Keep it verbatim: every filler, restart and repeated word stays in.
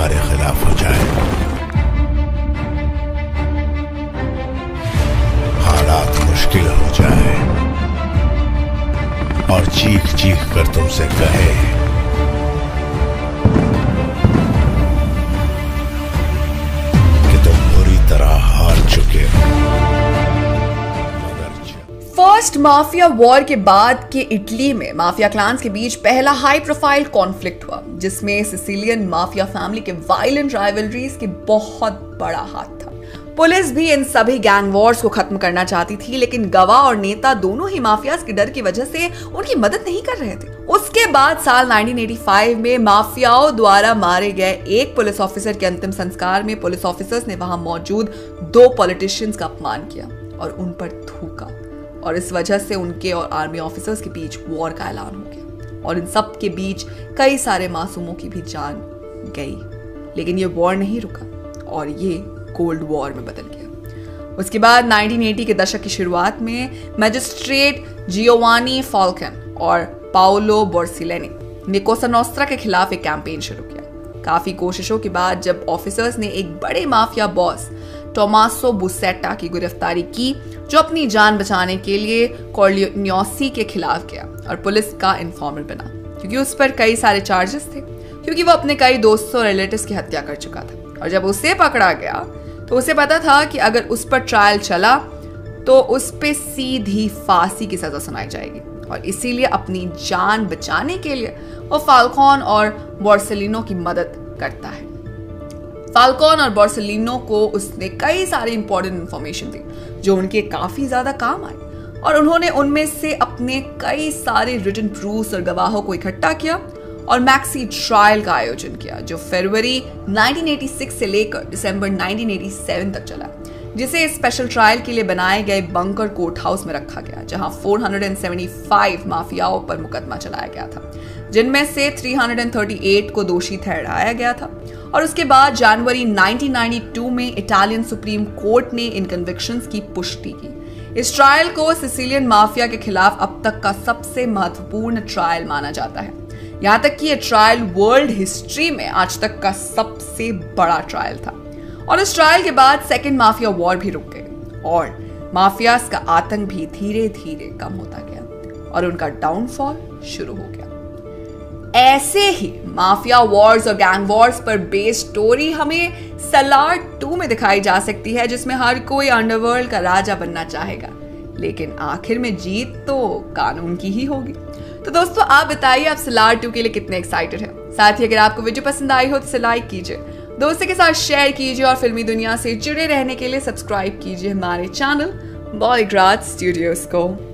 तुम्हारे खिलाफ हो जाए, हालात मुश्किल हो जाए और चीख चीख कर तुमसे कहे कि तुम बुरी तरह हार चुके हो। फर्स्ट माफिया वॉर के बाद के इटली में माफिया क्लान्स के बीच पहला हाई प्रोफाइल कॉन्फ्लिक्ट हुआ, जिसमें सिसिलियन माफिया फैमिली के वायलेंट राइवलरीज के बहुत बड़ा हाथ था। पुलिस भी इन सभी गैंग वॉर्स को खत्म करना चाहती थी, लेकिन गवाह और नेता दोनों ही माफियाज के डर की वजह से उनकी मदद नहीं कर रहे थे। उसके बाद साल नाइनटीन एटी फाइव में माफियाओं द्वारा मारे गए एक पुलिस ऑफिसर के अंतिम संस्कार में पुलिस ऑफिसर्स ने वहां मौजूद दो पॉलिटिशियंस का अपमान किया और उन पर थूका, और इस वजह से उनके और आर्मी ऑफिसर्स के बीच वॉर का ऐलान हो गया और इन सब के बीच कई सारे मासूमों की भी जान गई। लेकिन ये वॉर नहीं रुका और ये कोल्ड वॉर में बदल गया। उसके बाद नाइनटीन एटी के दशक की शुरुआत में मैजिस्ट्रेट जियोवानी फाल्कन और पाओलो बोर्सिलेनी ने कोसा नोस्ट्रा के खिलाफ एक कैंपेन शुरू किया। काफी कोशिशों के बाद जब ऑफिसर्स ने एक बड़े माफिया बॉस टोमासो बुसेटा की गिरफ्तारी की, जो अपनी जान बचाने के लिए कॉर्लियोसी के खिलाफ गया और पुलिस का इन्फॉर्मर बना, क्योंकि उस पर कई सारे चार्जेस थे, क्योंकि वो अपने कई दोस्तों और रिलेटिव्स की हत्या कर चुका था। और जब उसे पकड़ा गया तो उसे पता था कि अगर उस पर ट्रायल चला तो उस पे सीधी फांसी की सजा सुनाई जाएगी, और इसीलिए अपनी जान बचाने के लिए वो फाल्कोन और बोर्सेलिनो की मदद करता है। फाल्कोन और बोर्सेलिनो को उसने कई सारी इंपॉर्टेंट इंफॉर्मेशन दी जो उनके काफी ज्यादा काम आई, और उन्होंने उनमें से अपने कई सारे रिटन प्रूफ्स और गवाहों को इकट्ठा किया और मैक्सी ट्रायल का आयोजन किया, जो फरवरी नाइनटीन एटी सिक्स से लेकर दिसंबर नाइनटीन एटी सेवन तक चला, जिसे स्पेशल ट्रायल के लिए बनाए गए बंकर कोर्ट हाउस में रखा गया, जहां चार सौ पचहत्तर माफियाओं पर मुकदमा चलाया गया था, जिनमें से तीन सौ अड़तीस को दोषी ठहराया गया था। और उसके बाद जनवरी नाइनटीन नाइंटी टू में इटालियन सुप्रीम कोर्ट ने इन कन्विक्शंस की पुष्टि की। इस ट्रायल को सिसिलियन माफिया के खिलाफ अब तक का सबसे महत्वपूर्ण ट्रायल माना जाता है। यहां तक कि यह ट्रायल वर्ल्ड हिस्ट्री में आज तक का सबसे बड़ा ट्रायल था। और इस ट्रायल के बाद सेकेंड माफिया वॉर भी रुक गई और माफियास का आतंक भी धीरे धीरे कम होता गया और उनका डाउनफॉल शुरू हो गया। ऐसे ही माफिया वॉर्स और गैंग वॉर्स पर बेस्ड स्टोरी हमें सलार टू में दिखाई जा सकती है, जिसमें हर कोई अंडरवर्ल्ड का राजा बनना चाहेगा, लेकिन आखिर में जीत तो कानून की ही होगी। तो दोस्तों, आप बताइए आप सलार टू के लिए कितने एक्साइटेड हैं। साथ ही अगर आपको वीडियो पसंद आई हो तो इसे लाइक कीजिए, दोस्तों के साथ शेयर कीजिए और फिल्मी दुनिया से जुड़े रहने के लिए सब्सक्राइब कीजिए हमारे चैनल बॉलीग्राड स्टूडियोज को।